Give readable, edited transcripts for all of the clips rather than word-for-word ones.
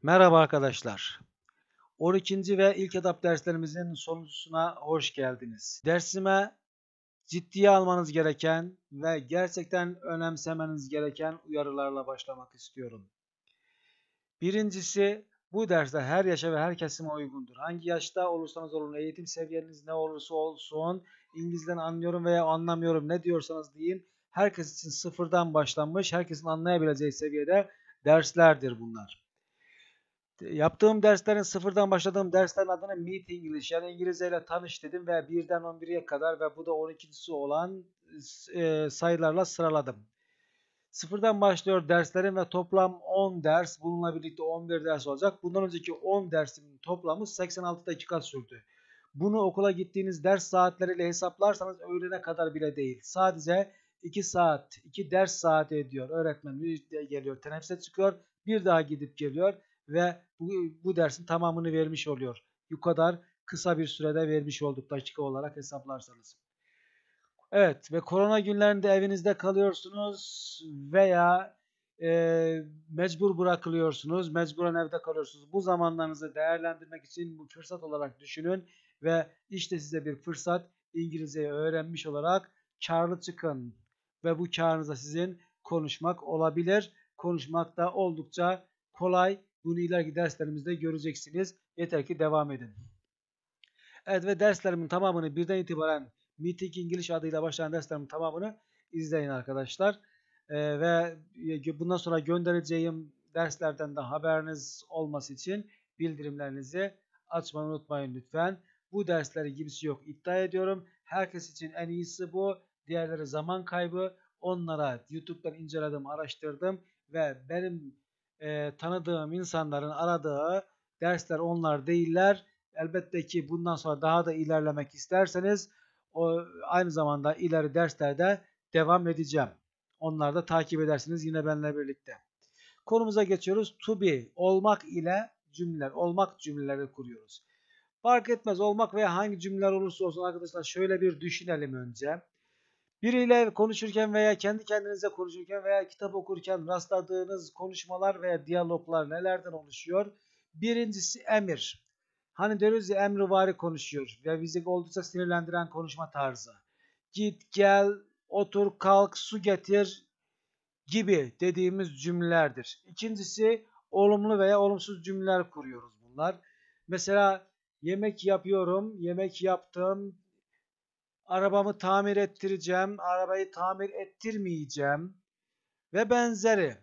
Merhaba arkadaşlar. 12. ve ilk etap derslerimizin sonuncusuna hoş geldiniz. Dersime ciddiye almanız gereken ve gerçekten önemsemeniz gereken uyarılarla başlamak istiyorum. Birincisi, bu dersler her yaşa ve her kesime uygundur. Hangi yaşta olursanız olun, eğitim seviyeniz ne olursa olsun, İngilizden anlıyorum veya anlamıyorum ne diyorsanız deyin, herkes için sıfırdan başlanmış, herkesin anlayabileceği seviyede derslerdir bunlar. Yaptığım derslerin sıfırdan başladığım derslerin adını Meet English yani İngilizce ile tanış dedim ve 1'den 11'e kadar ve bu da 12'si olan sayılarla sıraladım. Sıfırdan başlıyor derslerim ve toplam 10 ders, bununla birlikte 11 ders olacak. Bundan önceki 10 dersimin toplamı 86 dakika sürdü. Bunu okula gittiğiniz ders saatleriyle hesaplarsanız öğlene kadar bile değil. Sadece 2 saat, 2 ders saati ediyor. Öğretmen bir geliyor, teneffüse çıkıyor, bir daha gidip geliyor ve bu dersin tamamını vermiş oluyor. Bu kadar kısa bir sürede vermiş olduk dakika olarak hesaplarsanız. Evet ve korona günlerinde evinizde kalıyorsunuz veya mecbur bırakılıyorsunuz, mecburen evde kalıyorsunuz. Bu zamanlarınızı değerlendirmek için bu fırsat olarak düşünün ve işte size bir fırsat, İngilizceyi öğrenmiş olarak karlı çıkın ve bu karınıza sizin konuşmak olabilir. Konuşmak da oldukça kolay. Bunu ileriki derslerimizde göreceksiniz. Yeter ki devam edin. Evet ve derslerimin tamamını birden itibaren Meeting English adıyla başlayan derslerimin tamamını izleyin arkadaşlar. Ve bundan sonra göndereceğim derslerden de haberiniz olması için bildirimlerinizi açmayı unutmayın lütfen. Bu dersleri gibisi yok iddia ediyorum. Herkes için en iyisi bu. Diğerleri zaman kaybı. Onlara YouTube'dan inceledim, araştırdım ve benim tanıdığım insanların aradığı dersler onlar değiller. Elbette ki bundan sonra daha da ilerlemek isterseniz aynı zamanda ileri derslerde devam edeceğim. Onları da takip edersiniz yine benimle birlikte. Konumuza geçiyoruz. To be, olmak ile cümleler, olmak cümleleri kuruyoruz. Fark etmez olmak veya hangi cümleler olursa olsun arkadaşlar şöyle bir düşünelim önce. Biriyle konuşurken veya kendi kendinize konuşurken veya kitap okurken rastladığınız konuşmalar veya diyaloglar nelerden oluşuyor? Birincisi emir. Hani diyoruz ya emrivari konuşuyor ve bizi oldukça sinirlendiren konuşma tarzı. Git, gel, otur, kalk, su getir gibi dediğimiz cümlelerdir. İkincisi olumlu veya olumsuz cümleler kuruyoruz bunlar. Mesela yemek yapıyorum, yemek yaptım, arabamı tamir ettireceğim, arabayı tamir ettirmeyeceğim ve benzeri.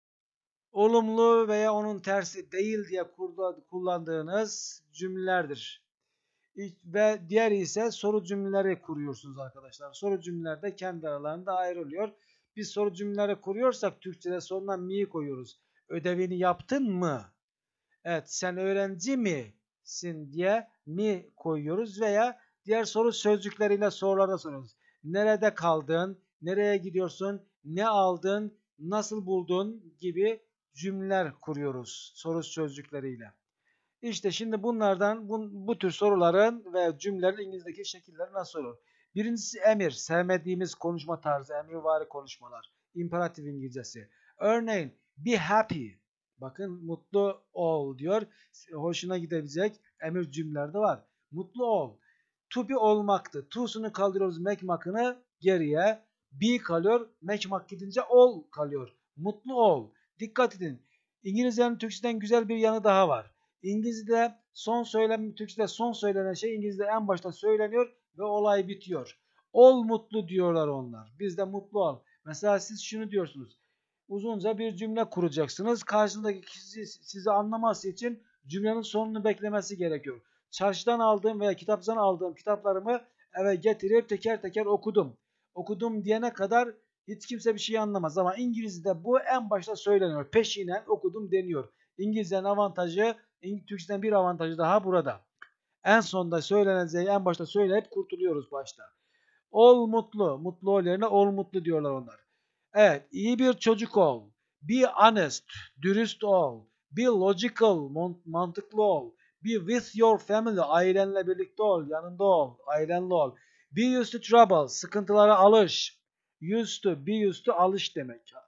Olumlu veya onun tersi değil diye kullandığınız cümlelerdir. Ve diğeri ise soru cümleleri kuruyorsunuz arkadaşlar. Soru cümleler de kendi aralarında ayrılıyor. Biz soru cümleleri kuruyorsak Türkçe'de sonuna mi koyuyoruz. Ödevini yaptın mı? Evet, sen öğrenci misin diye mi koyuyoruz veya diğer soru sözcükleriyle sorularda soruyoruz. Nerede kaldın? Nereye gidiyorsun? Ne aldın? Nasıl buldun? Gibi cümleler kuruyoruz soru sözcükleriyle. İşte şimdi bunlardan bu tür soruların ve cümlelerin İngilizce'deki şekilleri nasıl olur? Birincisi emir, sevmediğimiz konuşma tarzı, emrivari konuşmalar. İmperatif İngilizcesi. Örneğin be happy. Bakın mutlu ol diyor. Hoşuna gidebilecek emir cümleler de var. Mutlu ol. To be olmaktı. To'sunu kaldırıyoruz make makını geriye. Be kalıyor. Make mak gidince ol kalıyor. Mutlu ol. Dikkat edin. İngilizcenin Türkçeden güzel bir yanı daha var. İngilizce'de Türkçe'de son söylenen şey İngilizce'de en başta söyleniyor ve olay bitiyor. Ol mutlu diyorlar onlar. Biz de mutlu ol. Mesela siz şunu diyorsunuz. Uzunca bir cümle kuracaksınız. Karşındaki kişi sizi anlaması için cümlenin sonunu beklemesi gerekiyor. Çarşıdan aldığım veya kitaptan aldığım kitaplarımı eve getirip teker teker okudum. Okudum diyene kadar hiç kimse bir şey anlamaz ama İngilizce'de bu en başta söyleniyor. Peşinen okudum deniyor. İngilizcenin avantajı, Türkçeden bir avantajı daha burada. En sonda söyleneceği en başta söyleyip kurtuluyoruz başta. Ol mutlu. Mutlu ol yerine ol mutlu diyorlar onlar. Evet, iyi bir çocuk ol. Be honest, dürüst ol. Be logical, mantıklı ol. Be with your family, ailenle birlikte ol, yanında ol, ailenle ol. Be used to trouble, sıkıntılara alış. Be used to alış demek.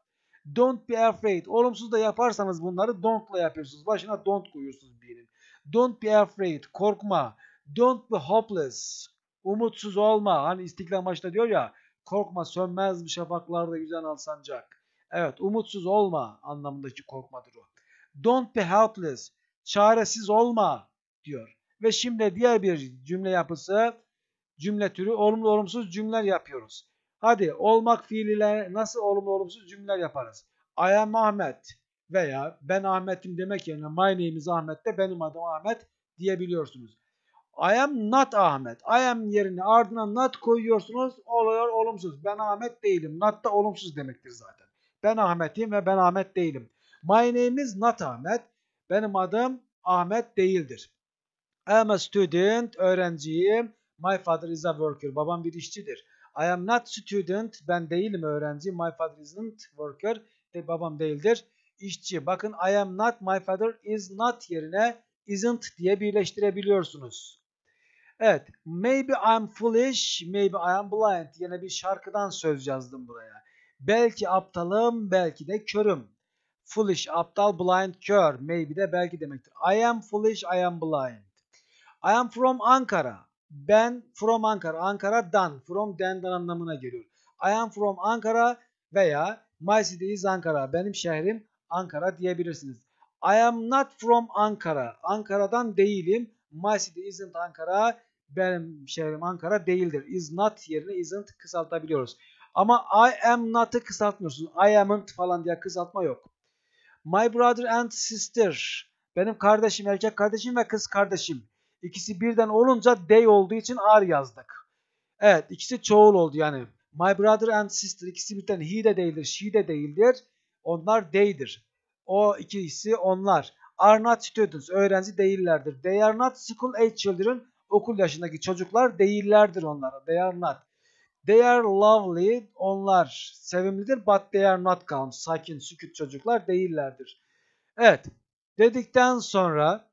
Don't be afraid. Olumsuz da yaparsanız bunları don't'la yapıyorsunuz. Başına don't koyuyorsunuz birinin. Don't be afraid. Korkma. Don't be hopeless. Umutsuz olma. Hani İstiklal Marşı'nda diyor ya, korkma sönmez mi şafaklarda yüzen al sancak. Evet, umutsuz olma anlamındaki korkmadır o. Don't be helpless. Çaresiz olma diyor. Ve şimdi diğer bir cümle yapısı, cümle türü olumlu olumsuz cümleler yapıyoruz. Hadi olmak fiiliyle nasıl olumlu olumsuz cümleler yaparız? I am Ahmet veya ben Ahmet'im demek yerine my name is Ahmet de benim adım Ahmet diyebiliyorsunuz. I am not Ahmet. I am yerine ardına not koyuyorsunuz. Oluyor olumsuz. Ben Ahmet değilim. Not da olumsuz demektir zaten. Ben Ahmet'im ve ben Ahmet değilim. My name is not Ahmet. Benim adım Ahmet değildir. I am a student. Öğrenciyim. My father is a worker. Babam bir işçidir. I am not student. Ben değilim öğrenci. My father isn't worker. Babam değildir. İşçi. Bakın I am not, my father is not yerine isn't diye birleştirebiliyorsunuz. Evet. Maybe I'm foolish, maybe I am blind. Yine bir şarkıdan söz yazdım buraya. Belki aptalım, belki de körüm. Foolish, aptal, blind, kör. Maybe de belki demektir. I am foolish, I am blind. I am from Ankara. Ben from Ankara. Ankara'dan, from den'den anlamına geliyor. I am from Ankara veya my city is Ankara. Benim şehrim Ankara diyebilirsiniz. I am not from Ankara. Ankara'dan değilim. My city isn't Ankara. Benim şehrim Ankara değildir. Is not yerine isn't kısaltabiliyoruz. Ama I am not'ı kısaltmıyorsunuz. I am'nt falan diye kısaltma yok. My brother and sister. Benim kardeşim, erkek kardeşim ve kız kardeşim. İkisi birden olunca they olduğu için are yazdık. Evet, ikisi çoğul oldu yani. My brother and sister, ikisi birden he de değildir, she de değildir. Onlar they'dir. O ikisi onlar. Are not students, öğrenci değillerdir. They are not school age children, okul yaşındaki çocuklar değillerdir onlara. They are not. They are lovely, onlar sevimlidir. But they are not calm, sakin, sükut çocuklar değillerdir. Evet, dedikten sonra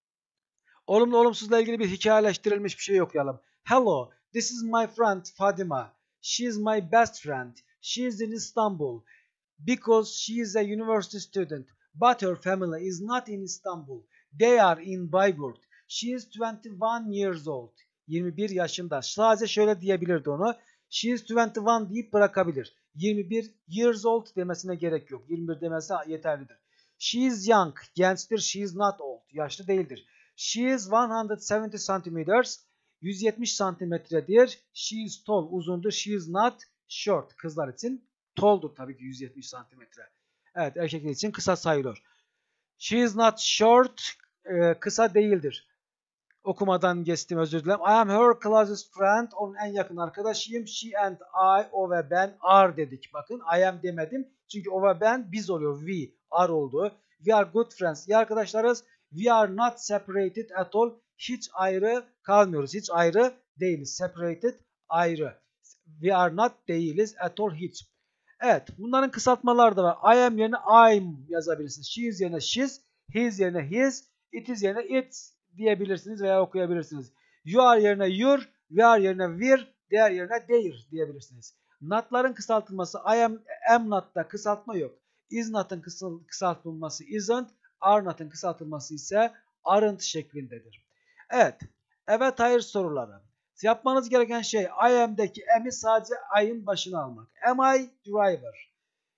olumlu olumsuzla ilgili bir hikayeleştirilmiş bir şey okuyalım. Hello, this is my friend Fadima. She is my best friend. She is in Istanbul because she is a university student. But her family is not in Istanbul. They are in Bayburt. She is 21 years old. 21 yaşında. Sadece şöyle diyebilirdi onu. She is 21 deyip bırakabilir. 21 years old demesine gerek yok. 21 demesi yeterlidir. She is young. Gençtir. She is not old. Yaşlı değildir. She is 170 centimeters. 170 santimetredir. She is tall. Uzundur. She is not short. Kızlar için tall'dur tabii ki 170 santimetre. Evet, erkekler için kısa sayılır. She is not short. Kısa değildir. Okumadan geçtim, özür dilerim. I am her closest friend. Onun en yakın arkadaşıyım. She and I, o ve ben are dedik. Bakın I am demedim. Çünkü o ve ben biz oluyor. We are oldu. We are good friends. İyi arkadaşlarız. We are not separated at all. Hiç ayrı kalmıyoruz. Hiç ayrı değiliz. Separated ayrı. We are not değiliz at all hiç. Evet, bunların kısaltmaları da var. I am yerine I'm yazabilirsiniz. She is yerine she's. His yerine his. It is yerine it's diyebilirsiniz veya okuyabilirsiniz. You are yerine your. We are yerine we're. They are yerine their diyebilirsiniz. Not'ların kısaltılması I am not'ta kısaltma yok. Is not'ın kısaltılması isn't. Are not'ın kısaltılması ise aren't şeklindedir. Evet. Evet hayır soruları. Yapmanız gereken şey I am'deki am'i sadece I'ın başına almak. Am I driver?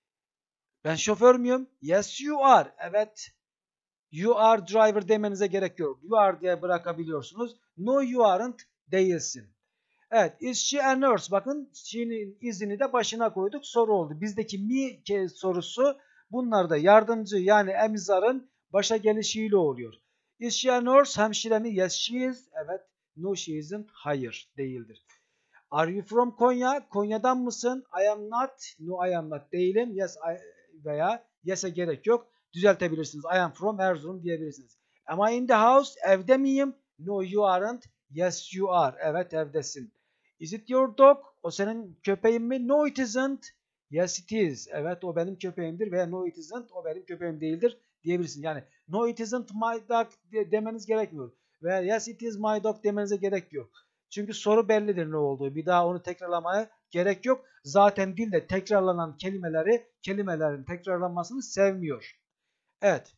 Ben şoför müyüm? Yes you are. Evet. You are driver demenize gerek yok. You are diye bırakabiliyorsunuz. No you aren't değilsin. Evet. Is she a nurse? Bakın she'nin izini de başına koyduk. Soru oldu. Bizdeki me sorusu bunlarda yardımcı yani emzarın başa gelişiyle oluyor. Is she a nurse? Hemşire mi? Yes she is. Evet. No she isn't. Hayır değildir. Are you from Konya? Konya'dan mısın? I am not. No I am not değilim. Yes I veya yes'e gerek yok. Düzeltebilirsiniz. I am from Erzurum diyebilirsiniz. Am I in the house? Evde miyim? No you aren't. Yes you are. Evet evdesin. Is it your dog? O senin köpeğin mi? No it isn't. Yes it is. Evet o benim köpeğimdir veya no it isn't. O benim köpeğim değildir diyebilirsiniz. Yani no it isn't my dog demeniz gerekmiyor. Veya yes it is my dog demenize gerek yok. Çünkü soru bellidir ne olduğu. Bir daha onu tekrarlamaya gerek yok. Zaten dilde tekrarlanan kelimelerin tekrarlanmasını sevmiyor. Evet.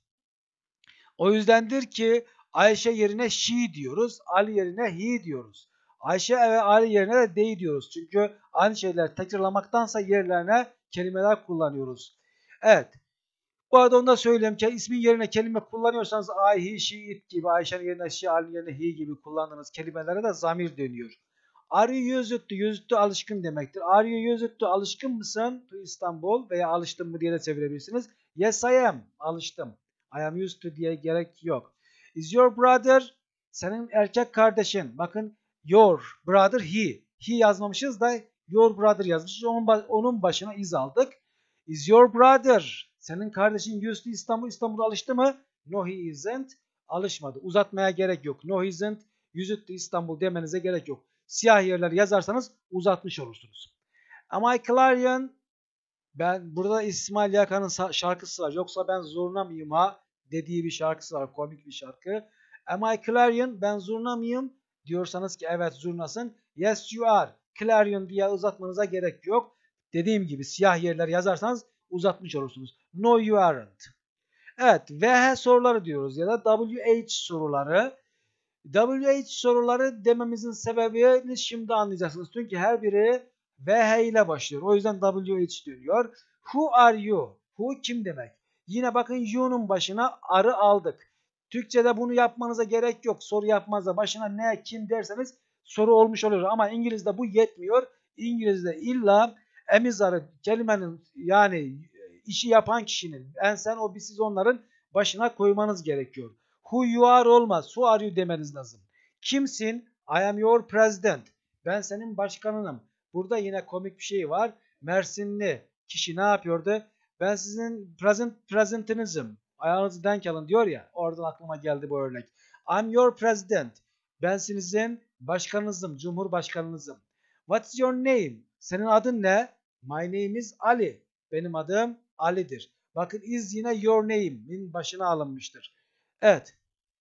O yüzdendir ki Ayşe yerine she diyoruz. Ali yerine he diyoruz. Ayşe ve Ali yerine de they diyoruz. Çünkü aynı şeyler tekrarlamaktansa yerlerine kelimeler kullanıyoruz. Evet. Bu arada onu da söyleyeyim ki ismin yerine kelime kullanıyorsanız I, he, she, it gibi, Ayşe'nin yerine she, Ali'nin yerine he gibi kullandığınız kelimelere de zamir dönüyor. Are you used to? Used to alışkın demektir. Are you used to? Alışkın mısın? To İstanbul veya alıştın mı diye de çevirebilirsiniz. Yes I am. Alıştım. I am used to diye gerek yok. Is your brother? Senin erkek kardeşin. Bakın your brother he. He yazmamışız da your brother yazmışız. Onun başına is aldık. Is your brother? Senin kardeşin used to İstanbul. İstanbul'a alıştı mı? No he isn't. Alışmadı. Uzatmaya gerek yok. No he isn't. Used to İstanbul demenize gerek yok. Siyah yerler yazarsanız uzatmış olursunuz. Am I Clarion? Ben burada İsmail Yakan'ın şarkısı var. Yoksa ben zurna mıyım ha dediği bir şarkısı var. Komik bir şarkı. Am I Clarion? Ben zurna mıyım? Diyorsanız ki evet zurnasın. Yes you are. Clarion diye uzatmanıza gerek yok. Dediğim gibi siyah yerler yazarsanız uzatmış olursunuz. No you aren't. Evet VH soruları diyoruz ya da WH soruları. WH soruları dememizin sebebini şimdi anlayacaksınız. Çünkü her biri VH ile başlıyor. O yüzden WH dönüyor. Who are you? Who kim demek? Yine bakın you'nun başına arı aldık. Türkçe'de bunu yapmanıza gerek yok. Soru yapmazsa başına ne kim derseniz soru olmuş oluyor. Ama İngiliz'de bu yetmiyor. İngiliz'de illa emizarı kelimenin yani işi yapan kişinin sen o biz siz onların başına koymanız gerekiyor. Who you are olmaz. Who are you demeniz lazım. Kimsin? I am your president. Ben senin başkanınım. Burada yine komik bir şey var. Mersinli kişi ne yapıyordu? Ben sizin presentinizim. Ayağınızı denk alın diyor ya. Oradan aklıma geldi bu örnek. I'm your president. Ben sizin başkanınızım. Cumhurbaşkanınızım. What's your name? Senin adın ne? My name is Ali. Benim adım Ali'dir. Bakın is yine your name'in başına alınmıştır. Evet.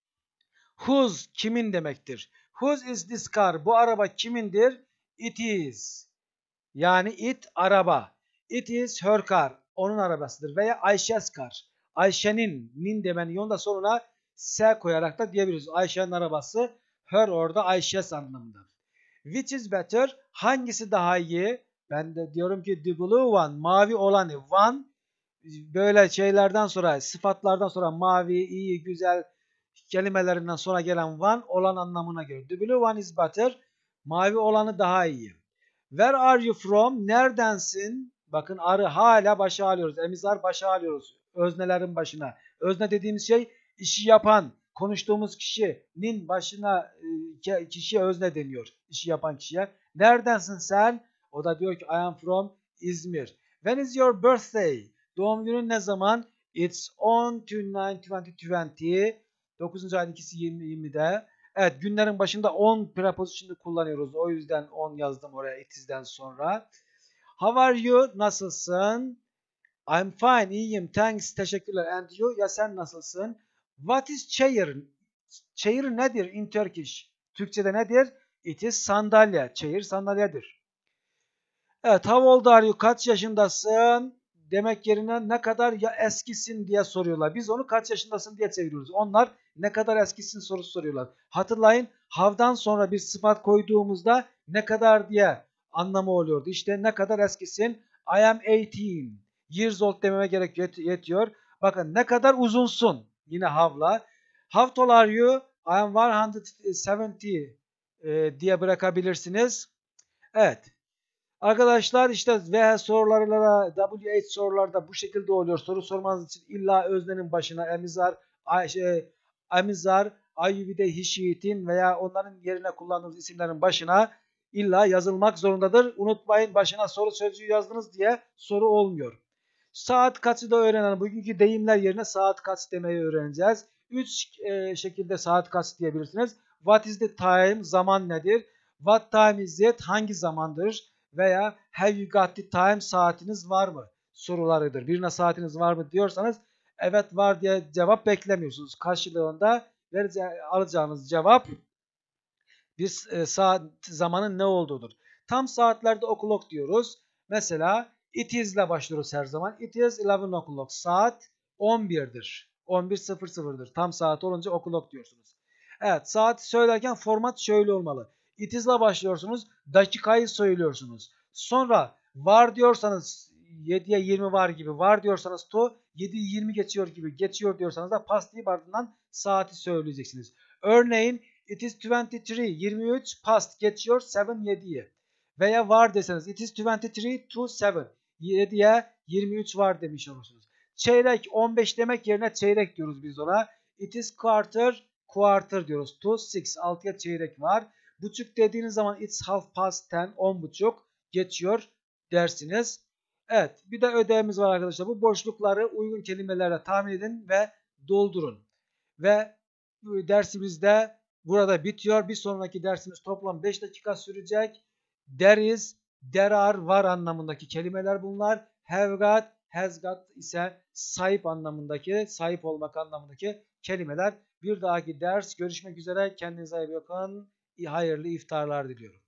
Whose kimin demektir. Whose is this car? Bu araba kimindir? It is. Yani it araba. It is her car. Onun arabasıdır. Veya Ayşe's car. Ayşe'nin nin demenin yolunda sonuna s koyarak da diyebiliriz. Ayşe'nin arabası. Her orada Ayşe's anlamında. Which is better? Hangisi daha iyi? Ben de diyorum ki the blue one. Mavi olanı. One böyle şeylerden sonra sıfatlardan sonra mavi, iyi, güzel kelimelerinden sonra gelen one olan anlamına gelir. The blue one is better. Mavi olanı daha iyi. Where are you from? Neredensin? Bakın arı hala başa alıyoruz. Emizar başa alıyoruz. Öznelerin başına. Özne dediğimiz şey işi yapan, konuştuğumuz kişinin başına kişiye özne deniyor. İşi yapan kişiye. Neredensin sen? O da diyor ki I am from İzmir. When is your birthday? Doğum günün ne zaman? It's on 2020. 9. ayın 2'si 20'de. Evet günlerin başında on preposition'ı kullanıyoruz. O yüzden on yazdım oraya itizden sonra. How are you? Nasılsın? I'm fine. İyiyim. Thanks. Teşekkürler. And you? Ya sen nasılsın? What is chair? Chair nedir in Turkish? Türkçe'de nedir? It is sandalye. Chair sandalyedir. Evet. How old are you? Kaç yaşındasın? Demek yerine ne kadar ya eskisin diye soruyorlar. Biz onu kaç yaşındasın diye çeviriyoruz. Onlar ne kadar eskisin sorusu soruyorlar. Hatırlayın hav'dan sonra bir sıfat koyduğumuzda ne kadar diye anlamı oluyordu. İşte ne kadar eskisin? I am 18 years old dememe gerek yetiyor. Bakın ne kadar uzunsun? Yine hav'la. How tall are you? I am 170 diye bırakabilirsiniz. Evet. Arkadaşlar işte V sorularla WH sorularda bu şekilde oluyor. Soru sormanız için illa öznenin başına emizar, ayyubide, hişiyetin veya onların yerine kullandığınız isimlerin başına illa yazılmak zorundadır. Unutmayın başına soru sözcüğü yazdınız diye soru olmuyor. Saat kaçı da öğrenelim. Bugünkü deyimler yerine saat kaç demeyi öğreneceğiz. 3 şekilde saat kaç diyebilirsiniz. What is the time? Zaman nedir? What time is it? Hangi zamandır? Veya have you got the time? Saatiniz var mı? Sorularıdır. Birine saatiniz var mı diyorsanız evet var diye cevap beklemiyorsunuz. Karşılığında alacağınız cevap bir saat zamanın ne olduğudur. Tam saatlerde o'clock diyoruz. Mesela it is ile başlıyoruz her zaman. It is 11 o'clock. Saat 11'dir. 11:00'dır. Tam saat olunca o'clock diyorsunuz. Evet, saati söylerken format şöyle olmalı. It is ile başlıyorsunuz. Dakikayı söylüyorsunuz. Sonra var diyorsanız 7'ye 20 var gibi, var diyorsanız to 7'yi 20 geçiyor gibi, geçiyor diyorsanız da past deyip ardından saati söyleyeceksiniz. Örneğin it is 23, 23 past geçiyor 7 7'yi. Veya var deseniz it is 23 to 7, 7'ye 23 var demiş olursunuz. Çeyrek 15 demek yerine çeyrek diyoruz biz ona. It is quarter, quarter diyoruz. To 6, 6'ya çeyrek var. Buçuk dediğiniz zaman it's half past 10, 10.30 geçiyor dersiniz. Evet, bir de ödevimiz var arkadaşlar. Bu boşlukları uygun kelimelerle tahmin edin ve doldurun. Ve dersimiz de burada bitiyor. Bir sonraki dersimiz toplam 5 dakika sürecek. There is, there are, var anlamındaki kelimeler bunlar. Have got, has got ise sahip anlamındaki, sahip olmak anlamındaki kelimeler. Bir dahaki ders görüşmek üzere. Kendinize iyi bakın. Hayırlı iftarlar diliyorum.